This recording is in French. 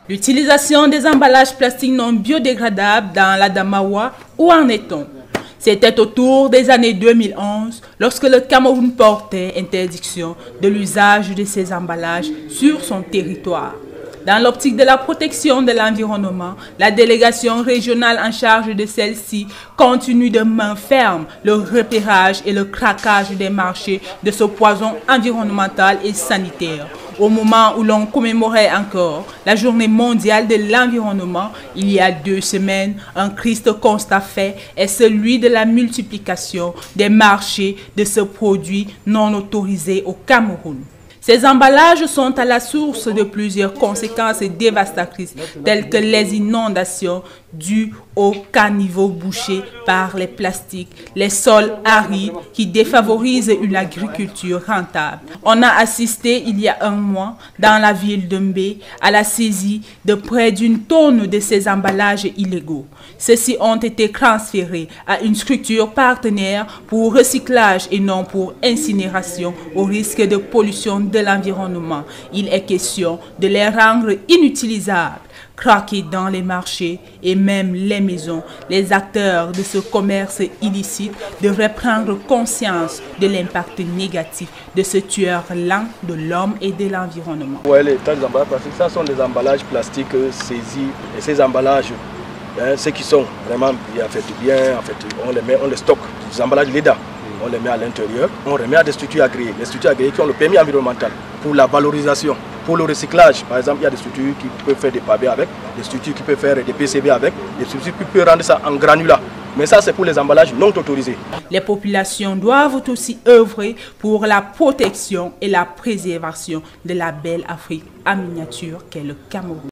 L'utilisation des emballages plastiques non biodégradables dans l'Adamawa, où en est-on? C'était autour des années 2011 lorsque le Cameroun portait interdiction de l'usage de ces emballages sur son territoire. Dans l'optique de la protection de l'environnement, la délégation régionale en charge de celle-ci continue de main ferme le repérage et le craquage des marchés de ce poison environnemental et sanitaire. Au moment où l'on commémorait encore la journée mondiale de l'environnement, il y a 2 semaines, un triste constat fait est celui de la multiplication des marchés de ce produit non autorisé au Cameroun. Ces emballages sont à la source de plusieurs conséquences dévastatrices, telles que les inondations dues au caniveau bouché par les plastiques, les sols arides qui défavorisent une agriculture rentable. On a assisté il y a un mois, dans la ville de Mbé, à la saisie de près d'1 tonne de ces emballages illégaux. Ceux-ci ont été transférés à une structure partenaire pour recyclage et non pour incinération au risque de pollution de l'environnement. Il est question de les rendre inutilisables, craqués dans les marchés et même les maisons. Les acteurs de ce commerce illicite devraient prendre conscience de l'impact négatif de ce tueur lent de l'homme et de l'environnement. Ouais, les emballages plastiques, ça sont des emballages plastiques saisis. Et ces emballages, ceux qui sont vraiment bien, on les stocke. Les emballages LEDA, on les met à l'intérieur, on remet à des structures agréées. Les structures agréées qui ont le permis environnemental pour la valorisation. Pour le recyclage, par exemple, il y a des structures qui peuvent faire des pavés avec, des structures qui peuvent faire des PCB avec, des structures qui peuvent rendre ça en granulat. Mais ça, c'est pour les emballages non autorisés. Les populations doivent aussi œuvrer pour la protection et la préservation de la belle Afrique en miniature qu'est le Cameroun.